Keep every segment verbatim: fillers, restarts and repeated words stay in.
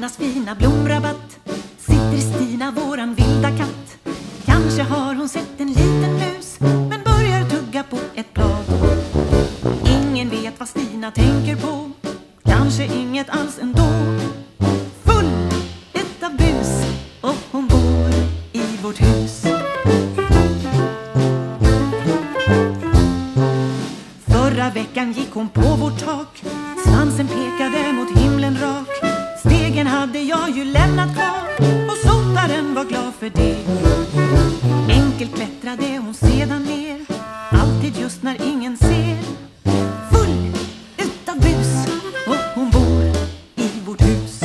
Annas fina blomrabatt sitter Stina, våran vilda katt. Kanske har hon sett en liten mus, men börjar tugga på ett blad. Ingen vet vad Stina tänker på, kanske inget alls ändå. Full utav bus och hon bor i vårt hus. Förra veckan gick hon på vårt tak, svansen pekade mot himlen rak. Stegen hade jag ju lämnat kvar och sotaren var glad för det. Enkelt klättrade hon sedan ner, alltid just när ingen ser. Full utav bus och hon bor i vårt hus.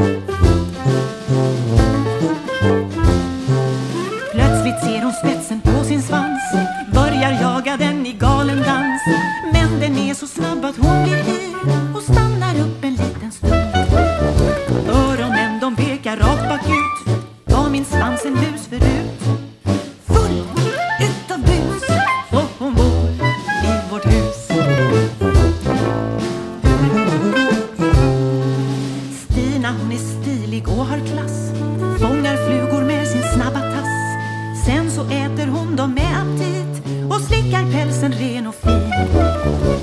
Plötsligt ser hon spetsen på sin svans, börjar jaga den i galen dans. Men den är så snabb att hon blir yr och stannar upp en liten stund. Öronen de pekar rakt bakut, var min svans en bus förut. Full utav bus och hon bor i vårt hus. Stina hon är stilig och har klass, fångar flugor med sin snabba tass. Sen så äter hon dem med aptit och slickar pälsen ren och fin.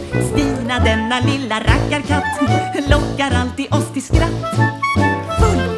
Stina denna lilla rackarkatt lockar alltid oss till skratt. Full